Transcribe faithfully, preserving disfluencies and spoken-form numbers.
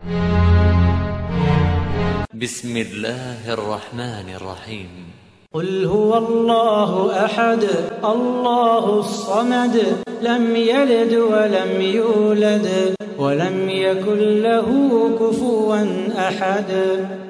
بسم الله الرحمن الرحيم. قل هو الله أحد الله الصمد لم يلد ولم يولد ولم يكن له كفوا أحد.